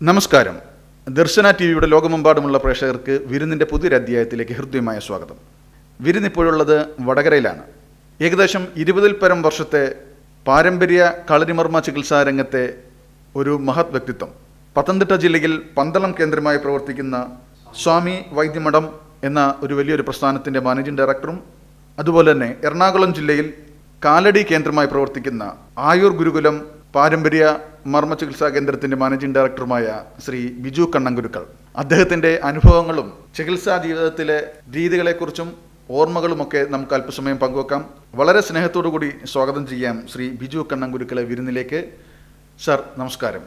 നമസ്കാരം. ദർശന ടിവിയുടെ ലോകമെമ്പാടുമുള്ള പ്രേക്ഷകർക്ക് വിരുന്നിൻ്റെ പുതിയൊരു അധ്യായത്തിലേക്ക് ഹൃദ്യമായ സ്വാഗതം. വിരുന്നിപ്പോഴുള്ളത് വടകരയിലാണ്. ഏകദേശം 20-ൽ പരം വർഷത്തെ പാരമ്പര്യ കളരിമർമ്മ ചികിത്സാ രംഗത്തെ ഒരു മഹത് വ്യക്തിത്വം. പത്തനംതിട്ട ജില്ലയിൽ പന്തളം കേന്ദ്രമായി പ്രവർത്തിക്കുന്ന സ്വാമി വൈദ്യ മഠം എന്ന ഒരു വലിയൊരു പ്രസ്ഥാനത്തിൻ്റെ മാനേജിംഗ് ഡയറക്ടറും, അതുപോലെ തന്നെ എറണാകുളം ജില്ലയിൽ കാലടി കേന്ദ്രമായി പ്രവർത്തിക്കുന്ന ആയുർ ഗുരുകുലം പാരമ്പര്യ മർമ്മ ചികിത്സാ കേന്ദ്രത്തിൻ്റെ മാനേജിംഗ് ഡയറക്ടറുമായ ശ്രീ ബിജു കണ്ണൻ ഗുരുക്കൾ. അദ്ദേഹത്തിൻ്റെ അനുഭവങ്ങളും ചികിത്സാ ജീവിതത്തിലെ രീതികളെക്കുറിച്ചും ഓർമ്മകളുമൊക്കെ നമുക്ക് അല്പസമയം പങ്കുവെക്കാം. വളരെ സ്നേഹത്തോടു കൂടി സ്വാഗതം ചെയ്യാം ശ്രീ ബിജു കണ്ണൻ ഗുരുക്കളെ വിരുന്നിലേക്ക്. സർ, നമസ്കാരം.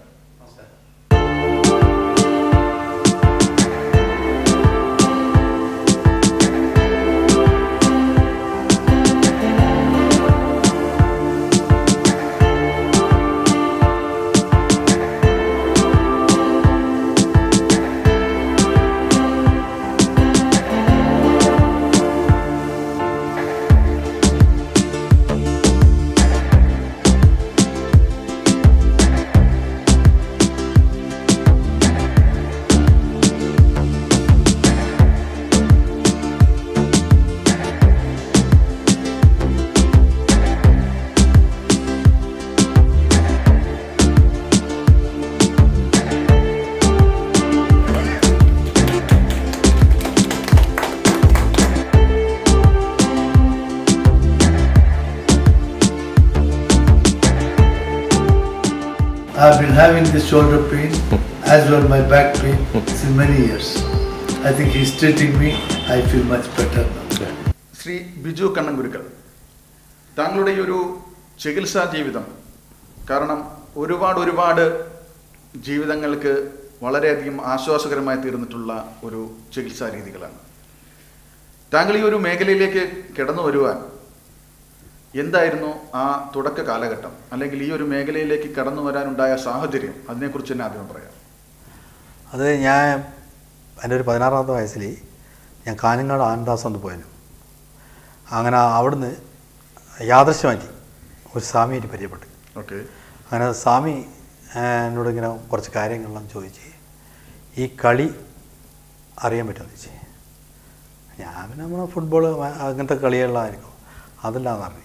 I have been having this shoulder pain as well my back pain since many years. I think he is treating me. I feel much better now. Shri Biju Kannan Gurukkal, താങ്കളുടെ ഈ ഒരു ചികിത്സാ ജീവിതം കാരണം ഒരുപാട് ജീവിതങ്ങൾക്ക് വളരെയധികം ആശ്വാസകരമായി തീർന്നിട്ടുള്ള ഒരു ചികിത്സാ രീതികളാണ്. താങ്കൾ ഈ ഒരു മേഖലയിലേക്ക് കടന്നു വരുവാൻ എന്തായിരുന്നു ആ തുടക്ക കാലഘട്ടം, അല്ലെങ്കിൽ ഈ ഒരു മേഖലയിലേക്ക് കടന്നു വരാനുണ്ടായ സാഹചര്യം? അതിനെക്കുറിച്ച് തന്നെ ആദ്യം പറയാം. അത് എൻ്റെ ഒരു 16-ാമത്തെ വയസ്സിൽ ഞാൻ കാഞ്ഞങ്ങാട് ആനന്ദാസം ഒന്ന് പോയിരുന്നു. അങ്ങനെ അവിടുന്ന് യാദൃശ്യമാറ്റി ഒരു സ്വാമിയായിട്ട് പരിചയപ്പെട്ടു. ഓക്കെ. അങ്ങനെ സ്വാമി എന്നോട് ഇങ്ങനെ കുറച്ച് കാര്യങ്ങളെല്ലാം ചോദിച്ച് ഈ കളി അറിയാൻ പറ്റുമെന്ന് ചോദിച്ചു. ഞാൻ പിന്നെ നമ്മളെ ഫുട്ബോൾ അങ്ങനത്തെ കളികളിലായിരിക്കും അതെല്ലാം അറിഞ്ഞു.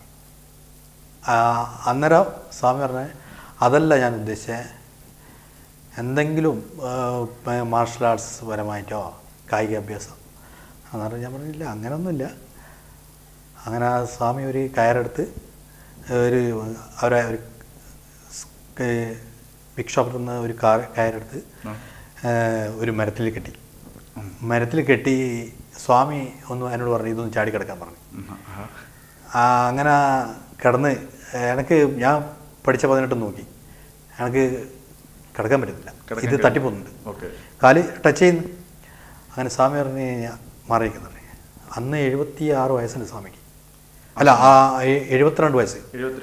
അന്നേരം സ്വാമി പറഞ്ഞാൽ അതല്ല ഞാൻ ഉദ്ദേശിച്ചത്, എന്തെങ്കിലും മാർഷൽ ആർട്സ് പരമായിട്ടോ കായികാഭ്യാസം. അന്നേരം ഞാൻ പറഞ്ഞില്ല, അങ്ങനെയൊന്നുമില്ല. അങ്ങനെ സ്വാമി ഒരു കയറെടുത്ത് അവരെ ഒരു ബിഗ് ഷോപ്പിൽ നിന്ന് ഒരു കയറെടുത്ത് ഒരു മരത്തിൽ കെട്ടി സ്വാമി ഒന്ന് എന്നോട് പറഞ്ഞു ഇതൊന്ന് ചാടി കിടക്കാൻ പറഞ്ഞു. അങ്ങനെ കിടന്ന് എനിക്ക് ഞാൻ പഠിച്ച 18 നോക്കി എനിക്ക് കിടക്കാൻ പറ്റുന്നില്ല, ഇത് തട്ടിപ്പോകുന്നുണ്ട്, കാല് ടച്ച് ചെയ്യുന്നു. അങ്ങനെ സ്വാമി പറഞ്ഞ് മാറിയിരിക്കുന്നുണ്ട്. അന്ന് 76 വയസ്സുണ്ട് സ്വാമിക്ക്, അല്ല 72 വയസ്സ്.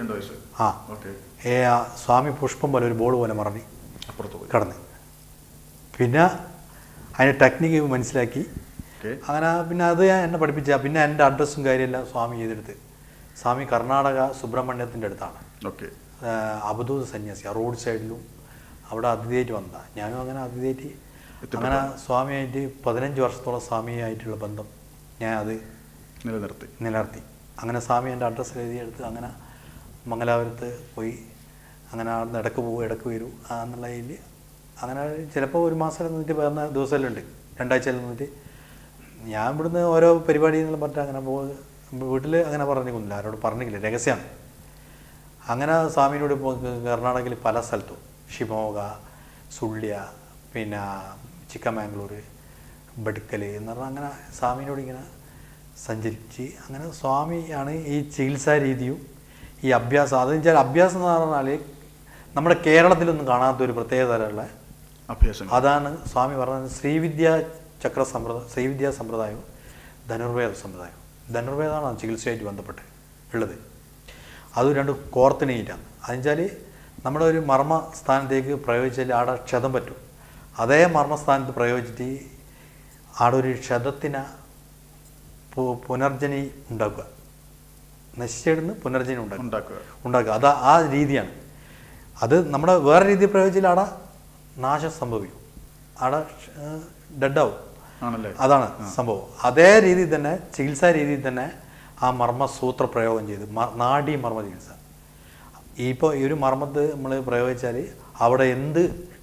സ്വാമി പുഷ്പം പോലെ ഒരു ബോൾ പോലെ മറഞ്ഞ് കിടന്ന്. പിന്നെ അതിൻ്റെ ടെക്നിക്ക് മനസ്സിലാക്കി. അങ്ങനെ പിന്നെ അത് എന്നെ പഠിപ്പിച്ച. പിന്നെ എൻ്റെ അഡ്രസ്സും കാര്യമെല്ലാം സ്വാമി ചെയ്തെടുത്ത്. സ്വാമി കർണാടക സുബ്രഹ്മണ്യത്തിൻ്റെ അടുത്താണ്. അവധൂത സന്യാസി, റോഡ് സൈഡിലും അവിടെ അതിഥിയായിട്ട് വന്നതാണ്. ഞാനും അങ്ങനെ അതിഥിയായിട്ട് അങ്ങനെ സ്വാമിയായിട്ട് 15 വർഷത്തോളം സ്വാമിയായിട്ടുള്ള ബന്ധം ഞാൻ അത് നിലനിർത്തി. അങ്ങനെ സ്വാമി എൻ്റെ അഡ്രസ്സ് എഴുതിയെടുത്ത് അങ്ങനെ മംഗലാപുരത്ത് പോയി. അങ്ങനെ അവിടെ ഇടക്ക് പോകും ഇടക്ക് വരും എന്നുള്ള ഇതിൽ അങ്ങനെ ചിലപ്പോൾ ഒരു മാസം നിന്നിട്ട് വരുന്ന ദിവസമെല്ലാം ഉണ്ട്, 2 ആഴ്ചയിൽ നിന്നിട്ട്. ഞാൻ ഇവിടുന്ന് ഓരോ പരിപാടി എന്നെല്ലാം പറഞ്ഞിട്ട് അങ്ങനെ വീട്ടിൽ അങ്ങനെ പറഞ്ഞില്ല, ആരോട് പറഞ്ഞില്ല, രഹസ്യമാണ്. അങ്ങനെ സ്വാമിനോട് കർണാടകയിൽ പല സ്ഥലത്തും, ഷിമോഗ, സുള്ളിയ, പിന്നെ ചിക്കമാംഗ്ലൂർ, ബഡ്ക്കൽ എന്ന് പറഞ്ഞാൽ അങ്ങനെ സ്വാമിനോട് ഇങ്ങനെ സഞ്ചരിച്ച്. അങ്ങനെ സ്വാമിയാണ് ഈ ചികിത്സാ രീതിയും ഈ അഭ്യാസം. അതെന്ന് വെച്ചാൽ അഭ്യാസം എന്ന് പറഞ്ഞാൽ നമ്മുടെ കേരളത്തിലൊന്നും കാണാത്തൊരു പ്രത്യേക തരമുള്ള അഭ്യാസം. അതാണ് സ്വാമി പറഞ്ഞത്. ശ്രീവിദ്യാ സമ്പ്രദായവും ധനുർവേദ സമ്പ്രദായവും. ധനുർവേദമാണ് ചികിത്സയായിട്ട് ബന്ധപ്പെട്ട് ഉള്ളത്. അത് രണ്ടും കോർത്തിണീറ്റാണ്. അതെന്നുവെച്ചാൽ നമ്മുടെ ഒരു മർമ്മ സ്ഥാനത്തേക്ക് പ്രയോഗിച്ചാൽ അവിടെ ക്ഷതം പറ്റും. അതേ മർമ്മസ്ഥാനത്ത് പ്രയോഗിച്ചിട്ട് അവിടെ ഒരു ക്ഷതത്തിന് പുനർജനി ഉണ്ടാക്കുക, നശിച്ചിടുന്ന് പുനർജനി ഉണ്ടാക്കുക. അത് ആ രീതിയാണ്. അത് നമ്മുടെ വേറെ രീതിയിൽ പ്രയോഗിച്ചാൽ അവിടെ നാശം സംഭവിക്കും. അവിടെ ഡെഡാവും. ആണല്ലേ? അതാണ് സംഭവം. അതേ രീതിയിൽ തന്നെ ചികിത്സാ രീതിയിൽ തന്നെ ആ മർമ്മസൂത്ര പ്രയോഗം ചെയ്ത് നാഡീ മർമ്മ ചികിത്സ. ഇപ്പോൾ ഈ ഒരു മർമ്മത്ത് നമ്മൾ പ്രയോഗിച്ചാൽ അവിടെ എന്ത്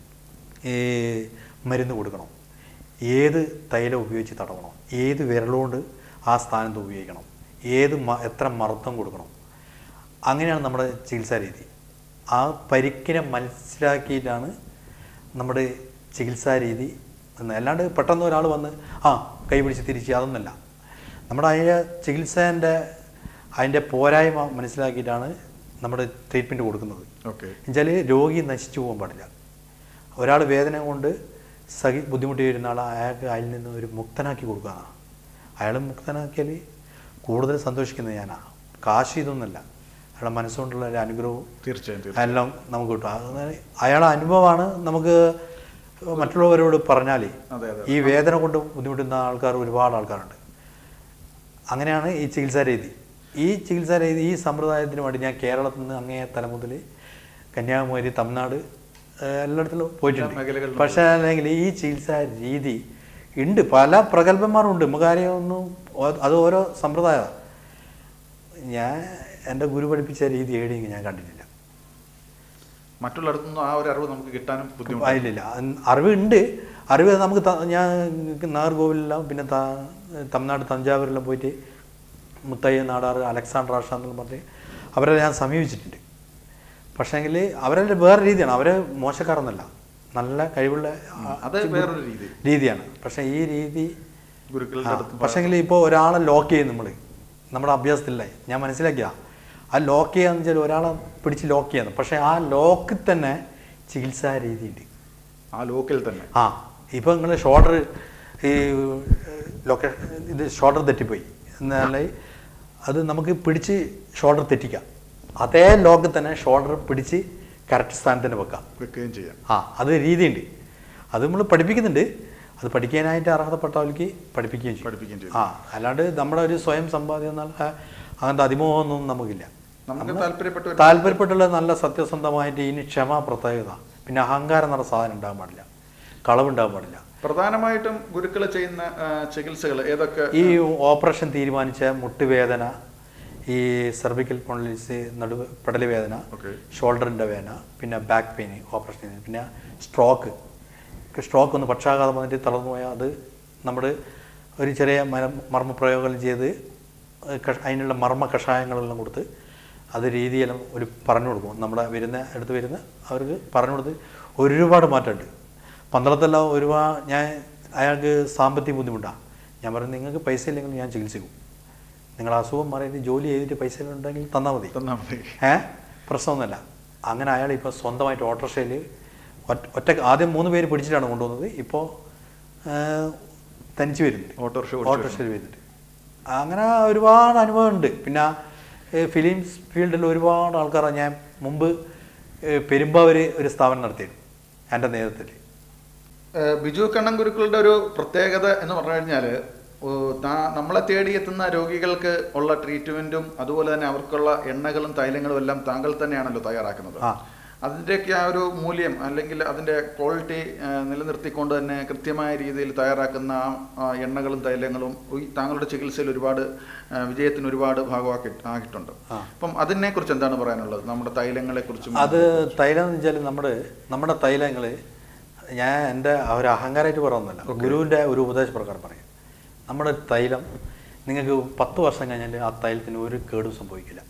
മരുന്ന് കൊടുക്കണം, ഏത് തൈലം ഉപയോഗിച്ച് തടവണം, ഏത് വിരലുകൊണ്ട് ആ സ്ഥാനത്ത് ഉപയോഗിക്കണം, എത്ര മർദ്ദം കൊടുക്കണം, അങ്ങനെയാണ് നമ്മുടെ ചികിത്സാ രീതി. ആ പരിക്കിനെ മനസ്സിലാക്കിയിട്ടാണ് നമ്മുടെ ചികിത്സാ രീതി എന്ന്. അല്ലാണ്ട് പെട്ടെന്ന് ഒരാൾ വന്ന് കൈ പിടിച്ച് തിരിച്ച് അതൊന്നുമല്ല. നമ്മുടെ അതിൻ്റെ ചികിത്സേൻ്റെ അതിൻ്റെ പോരായ്മ മനസ്സിലാക്കിയിട്ടാണ് നമ്മുടെ ട്രീറ്റ്മെൻറ്റ് കൊടുക്കുന്നത്. എന്നുവെച്ചാൽ രോഗി നശിച്ചു പോകാൻ പാടില്ല. ഒരാൾ വേദന കൊണ്ട് ബുദ്ധിമുട്ടി വരുന്ന ആൾ അയാൾക്ക് അതിൽ നിന്ന് ഒരു മുക്തനാക്കി കൊടുക്കുക. അയാൾ മുക്തനാക്കിയാൽ കൂടുതൽ സന്തോഷിക്കുന്നത് ഞാനാണ്. കാശ് ഇതൊന്നുമല്ല, അയാളുടെ മനസ്സുകൊണ്ടുള്ള ഒരു അനുഗ്രഹവും തീർച്ചയായും എല്ലാം നമുക്ക് കിട്ടും. അയാളുടെ അനുഭവമാണ് നമുക്ക് മറ്റുള്ളവരോട് പറഞ്ഞാൽ. ഈ വേദന കൊണ്ട് ബുദ്ധിമുട്ടുന്ന ആൾക്കാർ ഒരുപാട് ആൾക്കാരുണ്ട്. അങ്ങനെയാണ് ഈ ചികിത്സാ രീതി. ഈ ചികിത്സാ രീതി, ഈ സമ്പ്രദായത്തിന് വേണ്ടി ഞാൻ കേരളത്തിൽ നിന്ന് അങ്ങേ തലം മുതൽ കന്യാകുമാരി, തമിഴ്നാട് എല്ലായിടത്തിലും പോയിട്ടുണ്ട്. പക്ഷേ അല്ലെങ്കിൽ ഈ ചികിത്സാ രീതി ഉണ്ട്, പല പ്രഗത്ഭന്മാരുണ്ട്. നമുക്കറിയൊന്നും അത് ഓരോ സമ്പ്രദായമാണ്. ഞാൻ എൻ്റെ ഗുരു പഠിപ്പിച്ച രീതി ഏടിയെങ്കിൽ ഞാൻ കണ്ടിട്ടില്ല. മറ്റുള്ളിടത്തുനിന്നും ആ ഒരു അറിവ് നമുക്ക് കിട്ടാനും ബുദ്ധിമുട്ടില്ല. അറിവുണ്ട്. അറിവ് നമുക്ക് ഞാൻ നാഗർകോവിലെല്ലാം പിന്നെ തമിഴ്നാട് തഞ്ചാവൂരെല്ലാം പോയിട്ട് മുത്തയ്യ നാടാറ്, അലക്സാണ്ടർ ആഷ എന്നെല്ലാം പറഞ്ഞ് അവരെ ഞാൻ സമീപിച്ചിട്ടുണ്ട്. പക്ഷേങ്കിൽ അവരുടെ വേറെ രീതിയാണ്. അവർ മോശക്കാരെന്നല്ല, നല്ല കഴിവുള്ള രീതിയാണ്. പക്ഷേ ഈ രീതി പക്ഷേങ്കിൽ ഇപ്പോൾ ഒരാളെ ലോക്ക് ചെയ്യും നമ്മുടെ അഭ്യാസത്തിലേ ഞാൻ മനസ്സിലാക്കിയ ആ ലോക്ക് ചെയ്യാന്ന് വെച്ചാൽ ഒരാളെ പിടിച്ച് ലോക്ക് ചെയ്യാന്ന്. പക്ഷേ ആ ലോക്കിൽ തന്നെ ചികിത്സാ രീതിയുണ്ട്. ആ ലോക്കിൽ തന്നെ ഇപ്പോൾ നിങ്ങൾ ഷോൾഡർ ഇത് ഷോൾഡർ തെറ്റിപ്പോയി എന്നാൽ അത് നമുക്ക് പിടിച്ച് ഷോൾഡർ തെറ്റിക്കാം. അതേ ലോക്കിൽ തന്നെ ഷോൾഡർ പിടിച്ച് കറക്റ്റ് സ്ഥാനത്തിന് വെക്കുകയും ചെയ്യാം. അത് രീതിയുണ്ട്. അത് നമ്മൾ പഠിപ്പിക്കുന്നുണ്ട്. അത് പഠിക്കാനായിട്ട് അർഹതപ്പെട്ടവർക്ക് പഠിപ്പിക്കുകയും ചെയ്യും. അല്ലാണ്ട് നമ്മുടെ ഒരു സ്വയം സമ്പാദ്യം എന്നാൽ അങ്ങനത്തെ അതിമോഹമൊന്നും നമുക്കില്ല. താല്പര്യപ്പെട്ടുള്ള നല്ല സത്യസന്ധമായിട്ട് ഇനി ക്ഷമ പ്രത്യേകത, പിന്നെ അഹങ്കാരം എന്ന സാധനം ഉണ്ടാകാൻ പാടില്ല, കളവുണ്ടാകാൻ പാടില്ല. പ്രധാനമായിട്ടും ഗുരുക്കൾ ചെയ്യുന്ന ചികിത്സകൾ ഏതൊക്കെ? ഈ ഓപ്പറേഷൻ തീരുമാനിച്ച മുട്ടുവേദന, ഈ സെർവിക്കൽ സ്പോണ്ടിലൈറ്റിസ്, പെടല് വേദന, ഷോൾഡറിൻ്റെ വേദന, പിന്നെ ബാക്ക് പെയിൻ ഓപ്പറേഷൻ, പിന്നെ സ്ട്രോക്ക് ഒന്ന് പക്ഷാഘാതം വന്നിട്ട് തളർന്നു പോയാൽ അത് നമ്മൾ ഒരു ചെറിയ മർമ്മപ്രയോഗങ്ങൾ ചെയ്ത് അതിനുള്ള മർമ്മ കഷായങ്ങളെല്ലാം കൊടുത്ത് അത് രീതിയെല്ലാം പറഞ്ഞു കൊടുക്കും. നമ്മുടെ അടുത്ത് വരുന്ന അവർക്ക് പറഞ്ഞു കൊടുത്ത് ഒരുപാട് മാറ്റമുണ്ട്. പന്തളത്തെല്ലാം ഞാൻ അയാൾക്ക് സാമ്പത്തിക ബുദ്ധിമുട്ടാണ്. ഞാൻ പറഞ്ഞു നിങ്ങൾക്ക് പൈസ ഇല്ലെങ്കിൽ ഞാൻ ചികിത്സിക്കും, നിങ്ങൾ അസുഖം മാറിയിട്ട് ജോലി ചെയ്തിട്ട് പൈസ ഉണ്ടെങ്കിൽ തന്നാൽ മതി, പ്രശ്നമൊന്നുമല്ല. അങ്ങനെ അയാൾ ഇപ്പോൾ സ്വന്തമായിട്ട് ഓട്ടോറിക്ഷയിൽ ആദ്യം 3 പേര് പിടിച്ചിട്ടാണ് കൊണ്ടുവന്നത്. ഇപ്പോൾ തനിച്ച് വരുന്നുണ്ട്, ഓട്ടോറിക്ഷയിൽ വരുന്നുണ്ട്. അങ്ങനെ ഒരുപാട് അനുഭവമുണ്ട്. പിന്നെ ഫിലിം ഫീൽഡിൽ ഒരുപാട് ആൾക്കാരാണ്. ഞാൻ മുമ്പ് പെരുമ്പാവൂർ ഒരു സ്ഥാപനം നടത്തിയിരുന്നു എൻ്റെ നേതൃത്വത്തിൽ. ബിജു കണ്ണൻ ഗുരുക്കളുടെ ഒരു പ്രത്യേകത എന്ന് പറഞ്ഞു കഴിഞ്ഞാൽ നമ്മളെ തേടിയെത്തുന്ന രോഗികൾക്ക് ഉള്ള ട്രീറ്റ്മെൻറ്റും അതുപോലെ തന്നെ അവർക്കുള്ള എണ്ണകളും തൈലങ്ങളും എല്ലാം താങ്കൾ തന്നെയാണല്ലോ തയ്യാറാക്കുന്നത്. അതിൻ്റെയൊക്കെ ആ ഒരു മൂല്യം അല്ലെങ്കിൽ അതിൻ്റെ ക്വാളിറ്റി നിലനിർത്തിക്കൊണ്ട് തന്നെ കൃത്യമായ രീതിയിൽ തയ്യാറാക്കുന്ന ആ എണ്ണകളും തൈലങ്ങളും താങ്കളുടെ ചികിത്സയിൽ ഒരുപാട് വിജയത്തിന് ഒരുപാട് ഭാഗമാക്കിയിട്ടുണ്ട്. അപ്പം അതിനെക്കുറിച്ച് എന്താണ് പറയാനുള്ളത്? നമ്മുടെ തൈലങ്ങളെക്കുറിച്ചും. അത് തൈലം എന്ന് വെച്ചാൽ നമ്മുടെ തൈലങ്ങൾ ഞാൻ എൻ്റെ ഒരു അഹങ്കാരമായിട്ട് പറയുന്നില്ല, ഗുരുവിൻ്റെ ഒരു ഉപദേശപ്രകാരം പറയും. നമ്മുടെ തൈലം നിങ്ങൾക്ക് 10 വർഷം കഴിഞ്ഞാൽ ആ തൈലത്തിന് ഒരു കേടും സംഭവിക്കില്ല.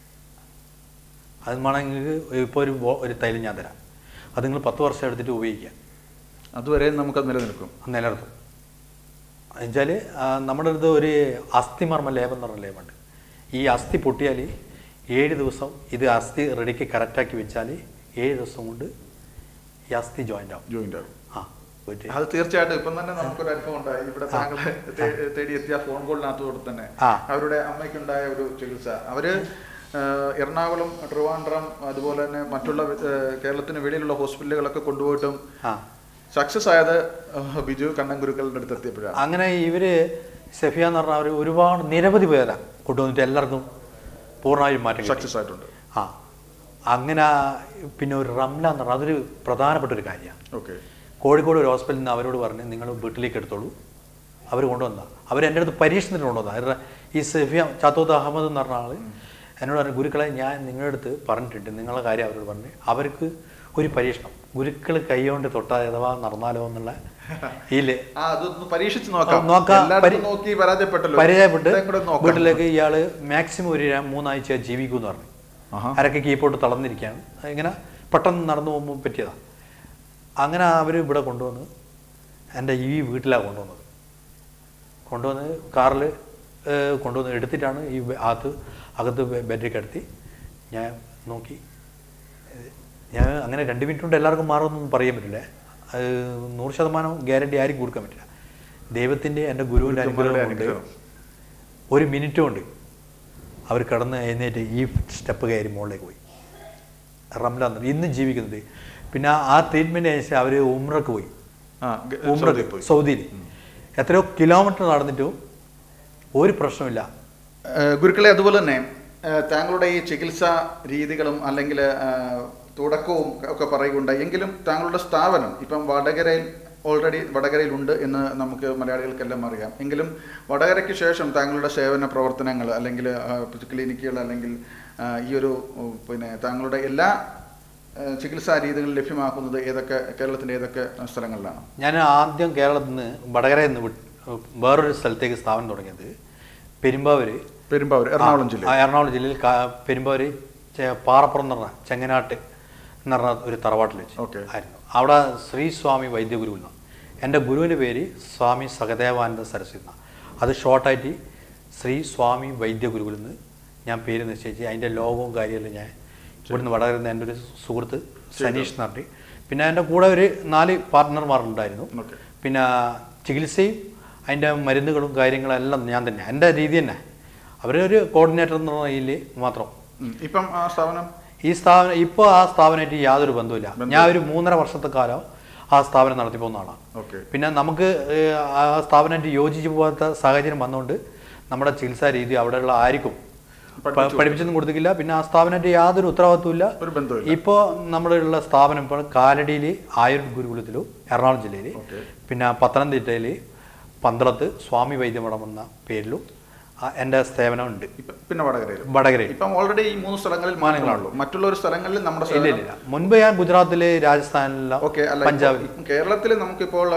അത് വേണമെങ്കിൽ ഇപ്പോൾ ഒരു തൈലം ഞാൻ തരാം, അത് നിങ്ങൾ 10 വർഷം എടുത്തിട്ട് ഉപയോഗിക്കുക, അതുവരെ നമുക്കത് നിലനിർത്തും. എന്നുവെച്ചാൽ നമ്മുടെ അടുത്ത് ഒരു അസ്ഥിമർമ്മ ലേപം എന്ന് പറഞ്ഞ ലേപമുണ്ട്. ഈ അസ്ഥി പൊട്ടിയാൽ 7 ദിവസം ഇത് അസ്ഥി റെഡിക്ക് കറക്റ്റാക്കി വെച്ചാൽ 7 ദിവസം കൊണ്ട് ഈ അസ്ഥി ജോയിൻ്റ് ആവും. അത് തീർച്ചയായിട്ടും ഇപ്പം തന്നെ നമുക്കൊരു അനുഭവം ഉണ്ടായി. ഇവിടെ താങ്കളെ തേടിയെത്തിയ ഫോൺ കോളിനകത്തോടെ തന്നെ അവരുടെ അമ്മയ്ക്കുണ്ടായ ഒരു ചികിത്സ, അവര് എറണാകുളം, ട്രിവാൻഡ്രം, അതുപോലെ തന്നെ മറ്റുള്ള കേരളത്തിന് വെളിയിലുള്ള ഹോസ്പിറ്റലുകളൊക്കെ കൊണ്ടുപോയിട്ടും സക്സസ് ആയത് ബിജു കണ്ണൻ ഗുരുക്കളുടെ അടുത്ത് എത്തിയപ്പോഴാണ്. അങ്ങനെ ഇവര് സെഫിയ എന്ന് പറഞ്ഞാൽ അവർ ഒരുപാട് നിരവധി പേരാ കൊണ്ടുവന്നിട്ട് എല്ലാവർക്കും പൂർണ്ണമായും മാറ്റം സക്സസ് ആയിട്ടുണ്ട്. അങ്ങനെ പിന്നെ ഒരു റംല എന്ന് പറഞ്ഞാൽ അതൊരു പ്രധാനപ്പെട്ട ഒരു കാര്യമാണ്. കോഴിക്കോട് ഒരു ഹോസ്പിറ്റലിൽ നിന്ന് അവരോട് പറഞ്ഞ് നിങ്ങൾ വീട്ടിലേക്ക് എടുത്തോളൂ. അവർ കൊണ്ടുവന്നതാണ്. അവരെൻ്റെ അടുത്ത് പരീക്ഷണത്തിന് കൊണ്ടുവന്നതാണ്. അവരുടെ ഈ സഫിയ ചാത്തോത്ത് അഹമ്മദ് എന്ന് പറഞ്ഞ ആൾ എന്നോട് പറഞ്ഞു, ഗുരുക്കളെ ഞാൻ നിങ്ങളുടെ അടുത്ത് പറഞ്ഞിട്ടുണ്ട്, നിങ്ങളുടെ കാര്യം അവരോട് പറഞ്ഞ് അവർക്ക് ഒരു പരീക്ഷണം, ഗുരുക്കൾ കൈകൊണ്ട് തൊട്ടാൽ അഥവാ നടന്നാലോ എന്നുള്ള പരിചയപ്പെട്ട് വീട്ടിലേക്ക് ഇയാൾ മാക്സിമം ഒരു 3 ആഴ്ച ജീവിക്കും എന്ന് പറഞ്ഞു. അരക്ക് കീപ്പോട്ട് തളർന്നിരിക്കുകയാണ്, ഇങ്ങനെ പെട്ടെന്ന് നടന്നു പോകുമ്പോൾ പറ്റിയതാണ്. അങ്ങനെ അവർ ഇവിടെ കൊണ്ടുവന്ന് എൻ്റെ ഈ വീട്ടിലാണ് കൊണ്ടുവന്ന് കാറിൽ കൊണ്ടുവന്ന് എടുത്തിട്ടാണ് ഈ അകത്ത് ബെഡിൽ കിടത്തി. ഞാൻ നോക്കി, ഞാൻ അങ്ങനെ 2 മിനിറ്റ് കൊണ്ട് എല്ലാവർക്കും മാറുമെന്നൊന്നും പറയാൻ പറ്റില്ല. 100% ഗ്യാരണ്ടി ആരും കൊടുക്കാൻ പറ്റില്ല. ദൈവത്തിൻ്റെ എൻ്റെ ഗുരുവിൻ്റെ അനുഗ്രഹം കൊണ്ട് 1 മിനിറ്റ് കൊണ്ട് അവർ കിടന്ന് എഴുന്നേറ്റ് ഈ സ്റ്റെപ്പ് കയറി മുകളിലേക്ക് പോയി. റംലാൻ ഇന്നും ജീവിക്കുന്നത്. പിന്നെ ആ ട്രീറ്റ്മെൻറ്റ് അനുസരിച്ച് അവർ ഉംറക്ക് പോയി. സൗദിയിൽ എത്രയോ കിലോമീറ്റർ നടന്നിട്ടും ഒരു പ്രശ്നമില്ല. ഗുരുക്കളെ, അതുപോലെ തന്നെ താങ്കളുടെ ഈ ചികിത്സാ രീതികളും അല്ലെങ്കിൽ തുടക്കവും ഒക്കെ പറയുകയുണ്ടായി. എങ്കിലും താങ്കളുടെ സ്ഥാപനം ഇപ്പം വടകരയിലുണ്ട് എന്ന് നമുക്ക് മലയാളികൾക്കെല്ലാം അറിയാം. എങ്കിലും വടകരയ്ക്ക് ശേഷം താങ്കളുടെ സേവന പ്രവർത്തനങ്ങൾ അല്ലെങ്കിൽ ക്ലിനിക്കുകൾ അല്ലെങ്കിൽ ഈ ഒരു താങ്കളുടെ എല്ലാ ചികിത്സാ രീതികൾ ലഭ്യമാക്കുന്നത് കേരളത്തിൻ്റെ ഏതൊക്കെ സ്ഥലങ്ങളിലാണ്? ഞാൻ ആദ്യം കേരളത്തിൽ നിന്ന് വടകരയിൽ നിന്ന് വേറൊരു സ്ഥലത്തേക്ക് സ്ഥാപനം തുടങ്ങിയത് പെരുമ്പാവൂർ, എറണാകുളം ജില്ലയിൽ പെരുമ്പാവൂർ പാറപ്പുറം എന്ന് പറഞ്ഞ ചെങ്ങനാട്ട് എന്ന് പറഞ്ഞ ഒരു തറവാട്ടിൽ വെച്ച് ആയിരുന്നു. അവിടെ ശ്രീ സ്വാമി വൈദ്യ ഗുരുവിൽ നിന്നാണ്. എൻ്റെ ഗുരുവിൻ്റെ പേര് സ്വാമി സഹദേവാനന്ദ സരസ്വതി എന്നാണ്. അത് ഷോർട്ടായിട്ട് ശ്രീ സ്വാമി വൈദ്യ ഗുരുവിൽ നിന്ന് ഞാൻ പേര് നിശ്ചയിച്ച് അതിൻ്റെ ലോകവും കാര്യമെല്ലാം ഞാൻ ഇവിടുന്ന് വടകരയിൽ നിന്ന് എൻ്റെ ഒരു സുഹൃത്ത് സനീഷ് എന്ന് പറഞ്ഞിട്ട്, പിന്നെ എൻ്റെ കൂടെ ഒരു 4 പാർട്ട്ണർമാരുണ്ടായിരുന്നു. പിന്നെ ചികിത്സയും അതിൻ്റെ മരുന്നുകളും കാര്യങ്ങളും എല്ലാം ഞാൻ തന്നെ, എൻ്റെ രീതി തന്നെ. അവരൊരു കോർഡിനേറ്റർ എന്ന് പറഞ്ഞതിൽ മാത്രം. ഇപ്പം ഇപ്പോൾ ആ സ്ഥാപനമായിട്ട് യാതൊരു ബന്ധവുമില്ല. ഞാൻ ഒരു 3.5 വർഷത്തെ കാലം ആ സ്ഥാപനം നടത്തി പോകുന്ന ആളാണ്. പിന്നെ നമുക്ക് ആ സ്ഥാപനമായിട്ട് യോജിച്ച് പോകാത്ത സാഹചര്യം വന്നുകൊണ്ട് നമ്മുടെ ചികിത്സാ രീതി അവിടെയുള്ള ആർക്കും പഠിപ്പിച്ചൊന്നും കൊടുത്തിട്ടില്ല. പിന്നെ ആ സ്ഥാപനമായിട്ട് യാതൊരു ഉത്തരവാദിത്വമില്ല. ഇപ്പോൾ നമ്മളുള്ള സ്ഥാപനം ഇപ്പോൾ കാലടിയിൽ ആയുർവേദ ഗുരുകുലത്തിലും എറണാകുളം ജില്ലയിൽ, പിന്നെ പത്തനംതിട്ടയിൽ പന്തളത്ത് സ്വാമി വൈദ്യമഠം എന്ന പേരിലും എൻ്റെ സേവനമുണ്ട്. പിന്നെ വടകരയിൽ ഇപ്പം ഓൾറെഡി ഈ 3 സ്ഥലങ്ങളിൽ മാനങ്ങളാണല്ലോ. മറ്റുള്ള സ്ഥലങ്ങളിൽ നമ്മുടെ ഇല്ല. മുൻപ് ഞാൻ ഗുജറാത്തില്, രാജസ്ഥാനിലും, പഞ്ചാബിൽ, കേരളത്തിൽ നമുക്കിപ്പോൾ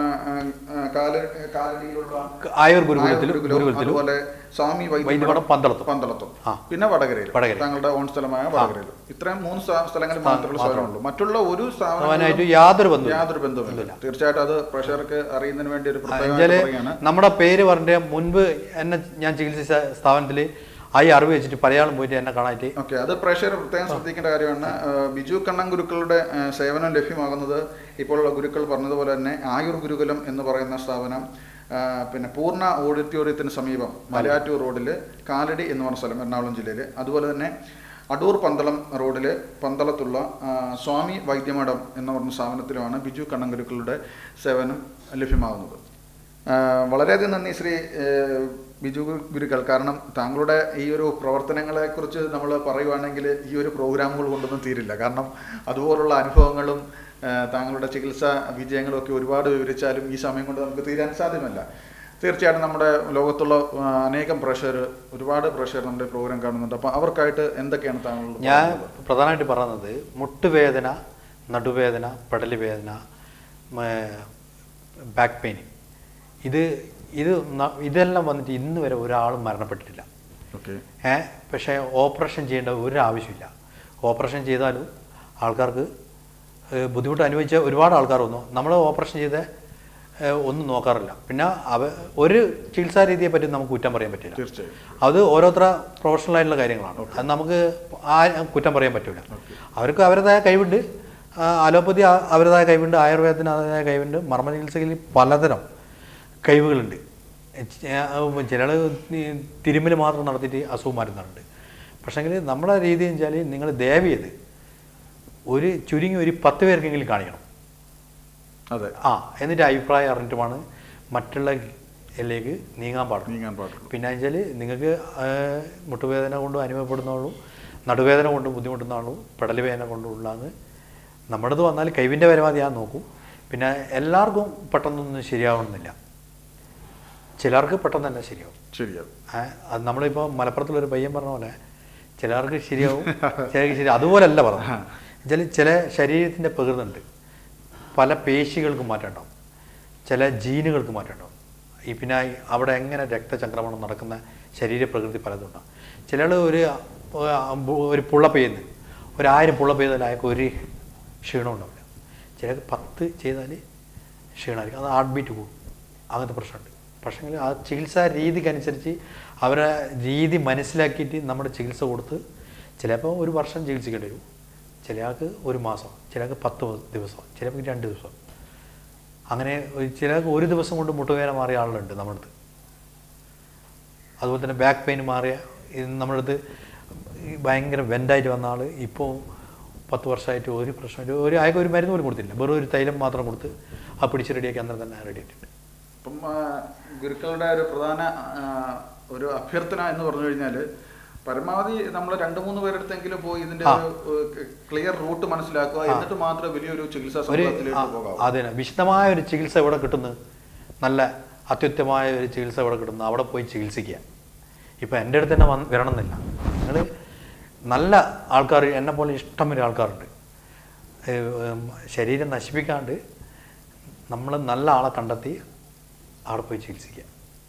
ആയുർ ഗുരുകുലത്തിലും സ്വാമി വൈദ്യമഠം പന്തളത്തും പിന്നെ വടകരയിൽ താങ്കളുടെ ഓൺ സ്ഥലമായ വടകരയിൽ. ഇത്രയും 3 സ്ഥലങ്ങളിൽ മാത്രമേ സേവനമുള്ളൂ. മറ്റുള്ള ഒരു സ്ഥാപനമായിട്ട് യാതൊരു ബന്ധവുമില്ല. തീർച്ചയായിട്ടും അത് പ്രേക്ഷകർക്ക് അറിയുന്നതിന് വേണ്ടി ഒരു പ്രത്യേകത. നമ്മുടെ പേര് പറഞ്ഞ മുൻപ് എന്നെ ഞാൻ ചികിത്സിച്ച സ്ഥാപനത്തിൽ ഈ അറിവ് വെച്ചിട്ട് പലയാളും പോയിട്ട് എന്നെ കാണാനായിട്ട്. അത് പ്രേക്ഷകർ പ്രത്യേകം ശ്രദ്ധിക്കേണ്ട കാര്യമാണ്. ബിജു കണ്ണൻ ഗുരുക്കളുടെ സേവനം ലഭ്യമാകുന്നത് ഇപ്പോൾ ഗുരുക്കൾ പറഞ്ഞതുപോലെ തന്നെ ആയുർ ഗുരുകുലം എന്ന് പറയുന്ന സ്ഥാപനം പിന്നെ പൂർണ്ണ ഓഡിറ്റോറിയത്തിന് സമീപം മലയാറ്റൂർ റോഡിൽ കാലടി എന്ന് പറഞ്ഞ സ്ഥലം എറണാകുളം ജില്ലയിൽ, അതുപോലെ തന്നെ അടൂർ പന്തളം റോഡിൽ പന്തളത്തുള്ള സ്വാമി വൈദ്യമഠം എന്ന് പറഞ്ഞ സ്ഥാപനത്തിലുമാണ് ബിജു കണ്ണൻ ഗുരുക്കളുടെ സേവനം ലഭ്യമാകുന്നത്. വളരെയധികം നന്ദി ശ്രീ ബിജു ഗുരുക്കൾ. കാരണം താങ്കളുടെ ഈ ഒരു പ്രവർത്തനങ്ങളെക്കുറിച്ച് നമ്മൾ പറയുവാണെങ്കിൽ ഈ ഒരു പ്രോഗ്രാമുകൾ കൊണ്ടൊന്നും തീരില്ല. കാരണം അതുപോലുള്ള അനുഭവങ്ങളും താങ്കളുടെ ചികിത്സാ വിജയങ്ങളും ഒക്കെ ഒരുപാട് വിവരിച്ചാലും ഈ സമയം കൊണ്ട് നമുക്ക് തീരാൻ സാധ്യമല്ല. തീർച്ചയായിട്ടും നമ്മുടെ ലോകത്തുള്ള അനേകം ഒരുപാട് പ്രേക്ഷകർ നമ്മുടെ പ്രോഗ്രാം കാണുന്നുണ്ട്. അപ്പോൾ അവർക്കായിട്ട് എന്തൊക്കെയാണ് താങ്കൾ? ഞാൻ പ്രധാനമായിട്ട് പറയുന്നത് മുട്ടുവേദന, നടുവേദന, പെടല് വേദന, ബാക്ക് പെയിൻ, ഇതെല്ലാം വന്നിട്ട് ഇന്ന് വരെ ഒരാളും മരണപ്പെട്ടിട്ടില്ല. പക്ഷേ ഓപ്പറേഷൻ ചെയ്യേണ്ട ഒരു ആവശ്യമില്ല. ഓപ്പറേഷൻ ചെയ്താലും ആൾക്കാർക്ക് ബുദ്ധിമുട്ട് അനുഭവിച്ച ഒരുപാട് ആൾക്കാർ വന്നു. നമ്മൾ ഓപ്പറേഷൻ ചെയ്ത് ഒന്നും നോക്കാറില്ല. പിന്നെ ഒരു ചികിത്സാ രീതിയെ പറ്റി നമുക്ക് കുറ്റം പറയാൻ പറ്റില്ല. അത് ഓരോരുത്തര പ്രൊഫഷണൽ ആയിട്ടുള്ള കാര്യങ്ങളാണ്. അത് നമുക്ക് കുറ്റം പറയാൻ പറ്റില്ല. അവർക്ക് അവരുടേതായ കഴിവുണ്ട്. അലോപ്പതി അവരുടേതായ കഴിവുണ്ട്, ആയുർവേദത്തിന് അതിൻ്റെതായ കഴിവുണ്ട്, മർമ്മ ചികിത്സയിൽ പലതരം കഴിവുകളുണ്ട്. ചില തിരുമ്മൽ മാത്രം നടത്തിയിട്ട് അസുഖം മാറ്റുന്നുണ്ട്. പക്ഷേങ്കിൽ നമ്മുടെ രീതി എന്ന് വെച്ചാൽ നിങ്ങൾ ദയവ് ചെയ്ത് ചുരുങ്ങി ഒരു 10 പേർക്കെങ്കിലും കാണിക്കണം. അതെ. എന്നിട്ട് അഭിപ്രായം അറിഞ്ഞിട്ടുമാണ് മറ്റുള്ള ഇതിലേക്ക് നീങ്ങാൻ പാടുള്ളൂ. പിന്നെ വെച്ചാൽ നിങ്ങൾക്ക് മുട്ടുവേദന കൊണ്ട് അനുഭവപ്പെടുന്നുള്ളൂ, നടുവേദന കൊണ്ട് ബുദ്ധിമുട്ടുന്നുള്ളൂ, പെടൽ വേദന കൊണ്ടുള്ളതാണ്. നമ്മുടേത് വന്നാൽ കഴിവിൻ്റെ പരമാവധി ഞാൻ നോക്കും. പിന്നെ എല്ലാവർക്കും പെട്ടെന്നൊന്നും ശരിയാവണമെന്നില്ല, ചിലർക്ക് പെട്ടെന്ന് തന്നെ ശരിയാവും. അത് നമ്മളിപ്പോൾ മലപ്പുറത്തുള്ളൊരു പയ്യൻ പറഞ്ഞ പോലെ ചിലർക്ക് ശരിയാവും, ചിലർക്ക് ശരി അതുപോലല്ല പറഞ്ഞു. ചില ശരീരത്തിൻ്റെ പ്രകൃതമുണ്ട്, പല പേശികൾക്ക് മാറ്റം ഉണ്ടാവും, ചില ജീനുകൾക്ക് മാറ്റം ഉണ്ടാവും. പിന്നെ അവിടെ എങ്ങനെ രക്തചംക്രമണം നടക്കുന്ന ശരീരപ്രകൃതി പലതും ഉണ്ടാവും. ചിലർ ഒരു പുള്ള പെയ്യുന്നു, 1000 പുള്ള പെയ്താൽ അയാൾക്ക് ഒരു ക്ഷീണം ഉണ്ടാവില്ല. ചിലർക്ക് 10 ചെയ്താൽ ക്ഷീണമായിരിക്കും, അത് ഹാർട്ട് ബീറ്റ് കൂടും, അങ്ങനത്തെ പ്രശ്നമുണ്ട്. പക്ഷേങ്കിൽ ആ ചികിത്സാ രീതിക്കനുസരിച്ച് അവരെ രീതി മനസ്സിലാക്കിയിട്ട് നമ്മുടെ ചികിത്സ കൊടുത്ത് ചിലപ്പോൾ 1 വർഷം ചികിത്സിക്കേണ്ടി വരും, ചിലയാൾക്ക് 1 മാസം, ചിലർക്ക് 10 ദിവസം, ചിലപ്പോൾ 2 ദിവസം. അങ്ങനെ ചിലർക്ക് 1 ദിവസം കൊണ്ട് മുട്ടുവേദന മാറിയ ആളുകളുണ്ട് നമ്മുടെ അടുത്ത്. അതുപോലെ തന്നെ ബാക്ക് പെയിൻ മാറിയ നമ്മുടെ അടുത്ത് ഭയങ്കര വെൻ്റായിട്ട് വന്ന ആൾ ഇപ്പോൾ 10 വർഷമായിട്ട് ഒരു പ്രശ്നമായിട്ട് അയാൾക്ക് ഒരു മരുന്ന് പോലും കൊടുത്തില്ല, വെറും ഒരു തൈലം മാത്രം കൊടുത്ത് ആ പിടിച്ച് റെഡിയാക്കി അന്നേരം തന്നെ റെഡി ആയിട്ടുണ്ട്. അപ്പം ഗുരുക്കളുടെ ഒരു പ്രധാന ഒരു അഭ്യർത്ഥന എന്ന് പറഞ്ഞു കഴിഞ്ഞാൽ പരമാവധി നമ്മൾ 2-3 പേരെടുത്തെങ്കിലും പോയി ഇതിന്റെ ഒരു ക്ലിയർ റൂട്ട് മനസ്സിലാക്കുക, എന്നിട്ട് മാത്രമേ വലിയൊരു ചികിത്സാ സംവിധാനത്തിലേക്ക് പോകാവൂ. അതെ, വിശദമായ ഒരു ചികിത്സ എവിടെ കിട്ടുന്നു, നല്ല അത്യുത്തമമായ ഒരു ചികിത്സ എവിടെ കിട്ടുന്നു അവിടെ പോയി ചികിത്സിക്കുക. ഇപ്പം എൻ്റെ അടുത്ത് തന്നെ വരണമെന്നില്ല, നിങ്ങൾ നല്ല ആൾക്കാർ എന്നെ പോലെ ഇഷ്ടംപോലെ ആൾക്കാരുണ്ട്. ശരീരം നശിപ്പിക്കാണ്ട് നമ്മൾ നല്ല ആളെ കണ്ടെത്തി അവിടെ പോയി ചികിത്സിക്കുക.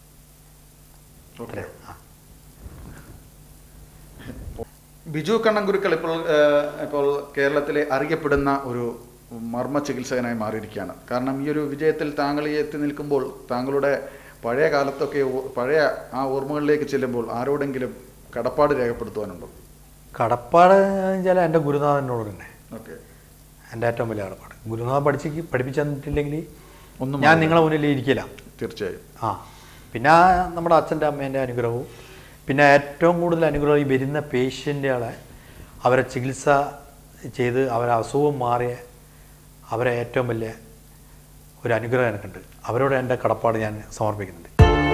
ബിജു കണ്ണൻ ഗുരുക്കൾ ഇപ്പോൾ കേരളത്തിലെ അറിയപ്പെടുന്ന ഒരു മർമ്മ ചികിത്സകനായി മാറിയിരിക്കുകയാണ്. കാരണം ഈ ഒരു വിജയത്തിൽ താങ്കൾ എത്തി നിൽക്കുമ്പോൾ താങ്കളുടെ പഴയ കാലത്തൊക്കെ പഴയ ആ ഓർമ്മകളിലേക്ക് ചെല്ലുമ്പോൾ ആരോടെങ്കിലും കടപ്പാട് രേഖപ്പെടുത്തുവാനുണ്ടോ? കടപ്പാട് വെച്ചാൽ എൻ്റെ ഗുരുനാഥനോട് തന്നെ. ഓക്കെ, എൻ്റെ ഏറ്റവും വലിയ കടപ്പാട്. ഗുരുനാഥൻ പഠിപ്പിച്ചു തന്നിട്ടില്ലെങ്കിൽ ഒന്നും ഞാൻ നിങ്ങളെ മുന്നിൽ ഇരിക്കില്ല. തീർച്ചയായും. പിന്നെ നമ്മുടെ അച്ഛൻ്റെ അമ്മേൻ്റെ അനുഗ്രഹവും, പിന്നെ ഏറ്റവും കൂടുതൽ അനുഗ്രഹം ഈ വരുന്ന പേഷ്യൻ്റുകളെ അവരെ ചികിത്സ ചെയ്ത് അവരെ അസുഖം മാറിയ അവരെ ഏറ്റവും വലിയ ഒരു അനുഗ്രഹം എനിക്കുണ്ട്. അവരോട് എൻ്റെ കടപ്പാട് ഞാൻ സമർപ്പിക്കുന്നുണ്ട്.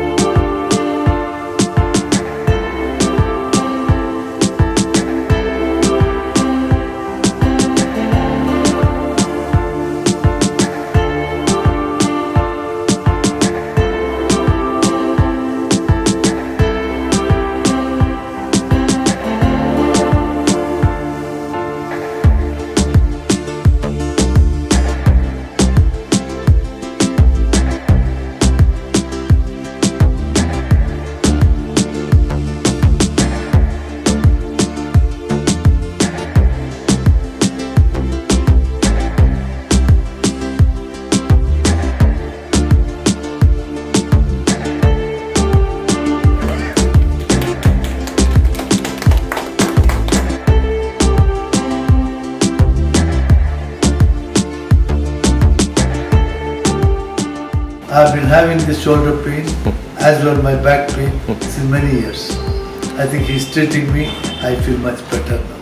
I've been having this shoulder pain as well my back pain since many years. I think he's treating me. I feel much better now.